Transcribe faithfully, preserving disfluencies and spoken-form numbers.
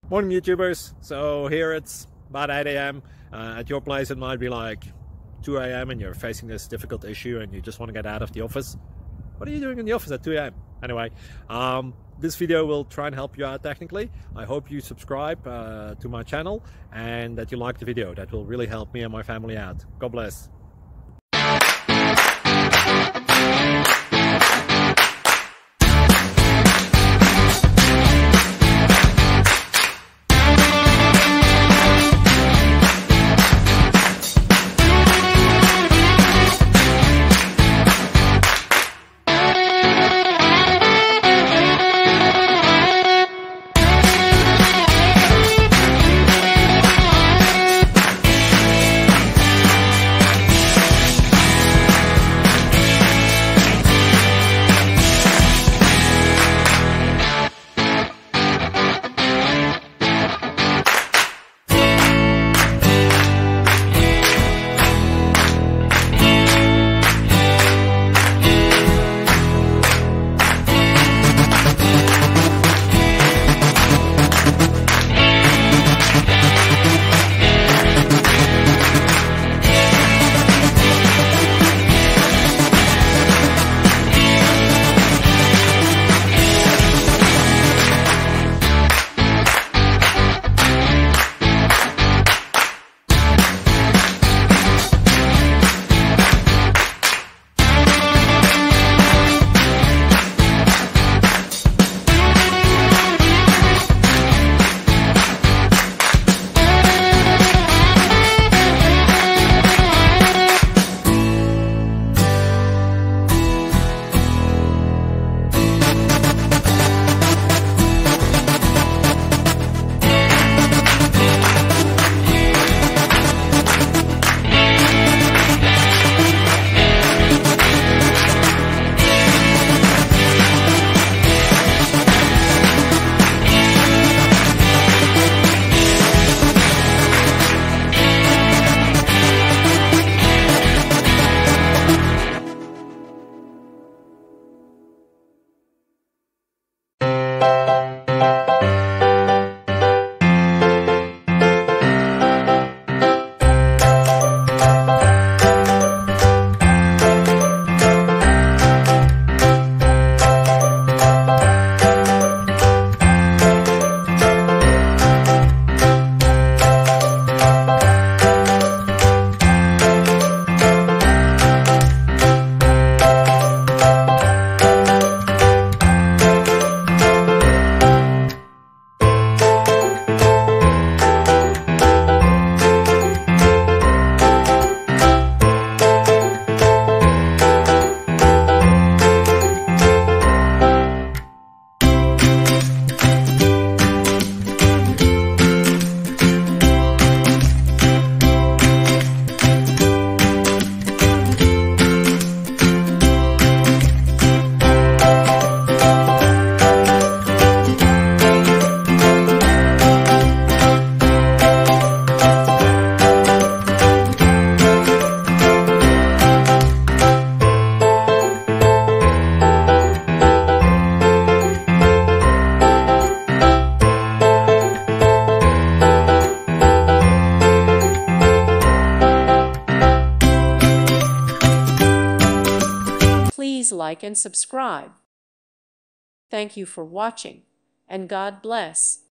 Morning YouTubers. So here it's about eight A M Uh, at your place it might be like two A M and you're facing this difficult issue and you just want to get out of the office. What are you doing in the office at two A M? Anyway, um, this video will try and help you out technically. I hope you subscribe uh, to my channel and that you like the video. That will really help me and my family out. God bless. Please like and subscribe. Thank you for watching, and God bless.